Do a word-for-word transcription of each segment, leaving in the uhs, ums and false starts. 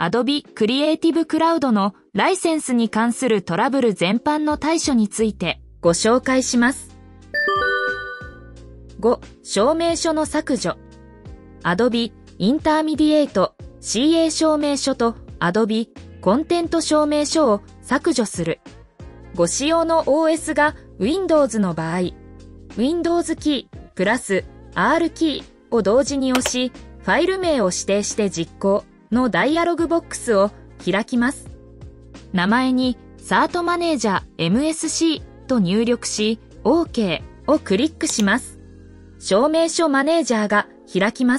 Adobe Creative Cloud のライセンスに関するトラブル全般の対処についてご紹介します。ご、証明書の削除。Adobe Intermediate シーエー 証明書と Adobe コンテント証明書を削除する。ご使用の オーエス が Windows の場合、Windows キープラス R キーを同時に押し、ファイル名を指定して実行のダイアログボックスを開きます。名前に サート マネージャー エムエスシー と入力し、OK をクリックします。証明書マネージャーが開きます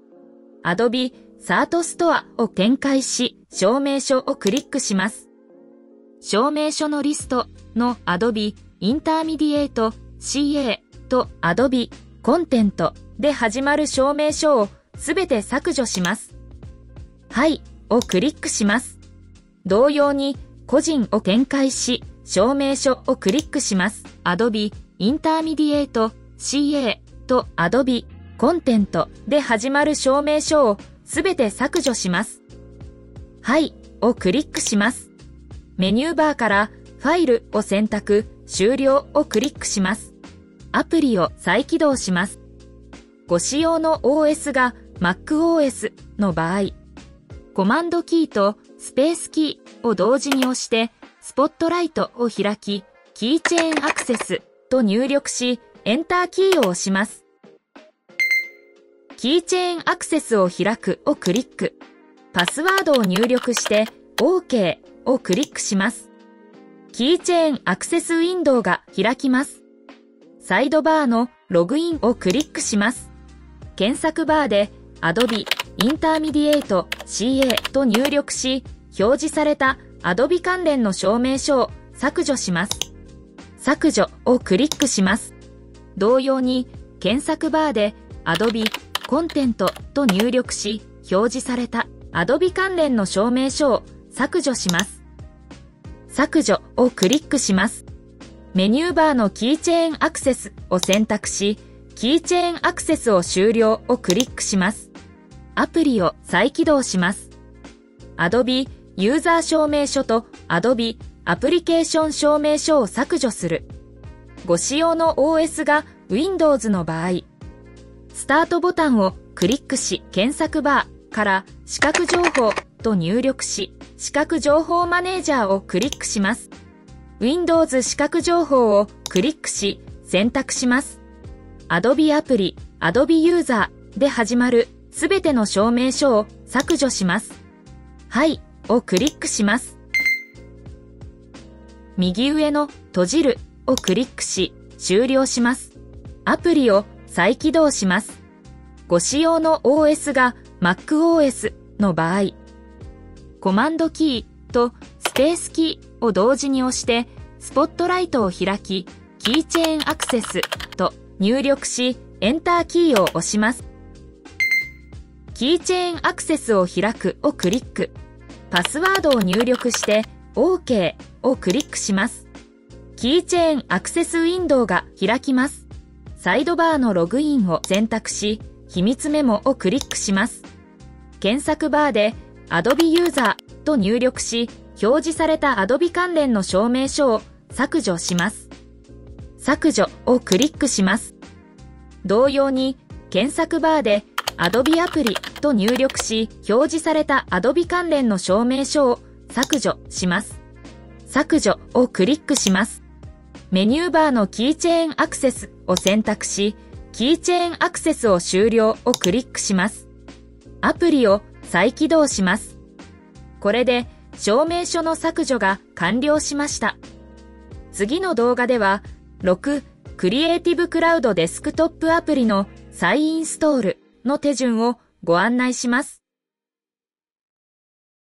。Adobe サート ストアを展開し、証明書をクリックします。証明書のリストの Adobe Intermediate シーエー と Adobe コンテントで始まる証明書をすべて削除します。はいをクリックします。同様に個人を展開し、証明書をクリックします。Adobe Intermediate シーエー と Adobe コンテントで始まる証明書をすべて削除します。はいをクリックします。メニューバーからファイルを選択、終了をクリックします。アプリを再起動します。ご使用の オーエス が MacOS の場合、コマンドキーとスペースキーを同時に押して、スポットライトを開き、キーチェーンアクセスと入力し、エンターキーを押します。キーチェーンアクセスを開くをクリック。パスワードを入力して、OK をクリックします。キーチェーンアクセスウィンドウが開きます。サイドバーのログインをクリックします。検索バーで Adobe Intermediate シーエー と入力し、表示された Adobe 関連の証明書を削除します。削除をクリックします。同様に検索バーで Adobe コンテントと入力し、表示された Adobe 関連の証明書を削除します。削除をクリックします。メニューバーのキーチェーンアクセスを選択し、キーチェーンアクセスを終了をクリックします。アプリを再起動します。Adobe ユーザー証明書と Adobe アプリケーション証明書を削除する。ご使用の オーエス が Windows の場合、スタートボタンをクリックし、検索バーから視覚情報と入力し、視覚情報マネージャーをクリックします。Windows 視覚情報をクリックし、選択します。Adobe アプリ、Adobe ユーザーで始まるすべての証明書を削除します。はいをクリックします。右上の閉じるをクリックし、終了します。アプリを再起動します。ご使用の オーエス が MacOS の場合、コマンドキーとスペースキーを同時に押して、スポットライトを開き、キーチェーンアクセスと入力し、エンターキーを押します。キーチェーンアクセスを開くをクリック。パスワードを入力して、OK をクリックします。キーチェーンアクセスウィンドウが開きます。サイドバーのログインを選択し、秘密メモをクリックします。検索バーで Adobe ユーザーと入力し、表示された Adobe 関連の証明書を削除します。削除をクリックします。同様に検索バーで Adobe アプリと入力し、表示された Adobe 関連の証明書を削除します。削除をクリックします。メニューバーのキーチェーンアクセスを選択し、キーチェーンアクセスを終了をクリックします。アプリを再起動します。これで証明書の削除が完了しました。次の動画では、ろく、クリエイティブクラウドデスクトップアプリの再インストールの手順をご案内します。